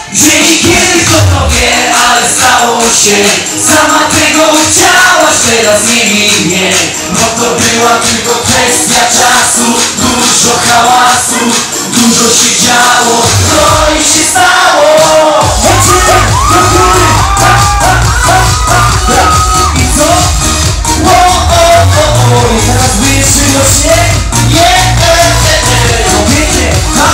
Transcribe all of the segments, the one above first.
Dzień tylko tobie, ale stało się. Sama tego chciałaś, teraz nie bij mnie. Bo to była tylko kwestia czasu. Dużo hałasu, dużo się działo. No i się stało. I co? I teraz wyjeżdżyło się. Kobiecie,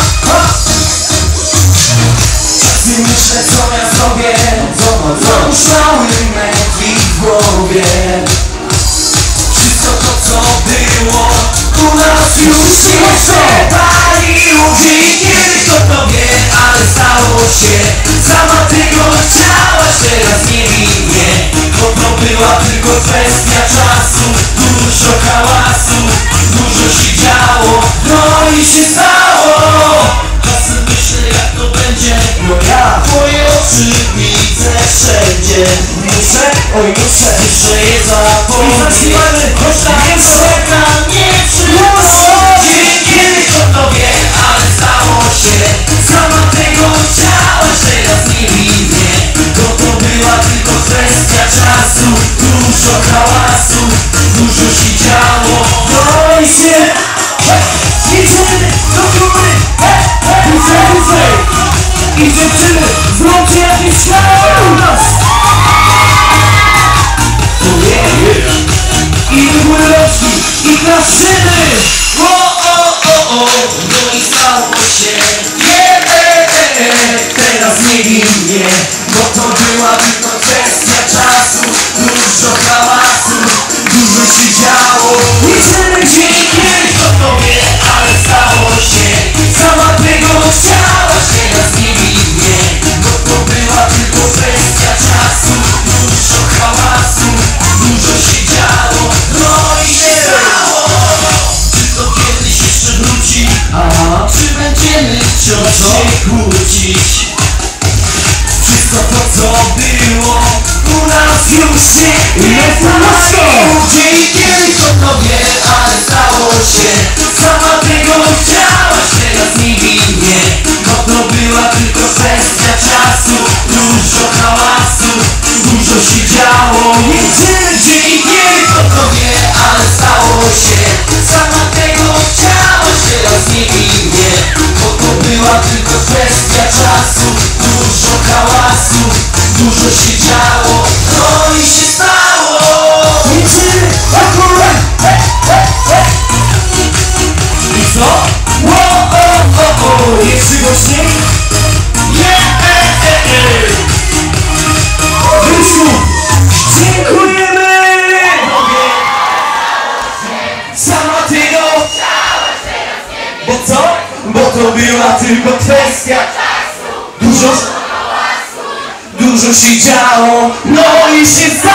czasy myślę, co ja zrobię. Zapuszczały metki w głowie. Wszystko to, co było u nas już się przepaliło. Dzień tylko tobie, ale stało się. Sama tego chciałaś, teraz nie bij mnie. Bo to była tylko kwestia czasu. Dużo hałasu, dużo się działo. No i się stało. Czasem myślę, jak to będzie. No ja twoje oczy widzę wszędzie. Muszę je zapomnieć. Więc czeka mnie przyszłość. Dzień tylko tobie, ale stało się. Sama tego chciałaś, teraz nie bij mnie. Bo to była tylko kwestia czasu. Dużo hałasu, dużo się działo. No i się idziemy do góry. Wyżej. I dziewczyny, zróbcie jakieś ślady u nas. I do góry rączki, i klaszyny. No i stało się. Teraz nie bij mnie. Bo to była tylko kwestia czasu. Dużo hałasu, dużo się działo. Idziemy dzień tylko tobie, ale stało się. Sama tego chciałaś, teraz nie bij mnie. Bo to była tylko kwestia czasu. Dużo hałasu, dużo się działo. No i się stało. Czy to kiedyś jeszcze wróci? Czy będziemy wciąż się kłócić? Wszystko to, co było u nas już się nie paliło. Dzień tylko tobie, ale stało się. Sama tego chciałaś, teraz nie bij mnie. Bo to była tylko kwestia czasu. Dużo hałasu, dużo się działo. Dzień tylko tobie, ale stało się. Sama tego chciałaś, teraz nie bij mnie. Bo to była tylko kwestia czasu. Dużo hałasu, dużo się działo. No i się stało. Idziemy akurat. I co? Jest głośniej? Rysiu, dziękujemy! Sama tego. Bo co? Bo to była tylko kwestia czasu. Dużo się działo. No i się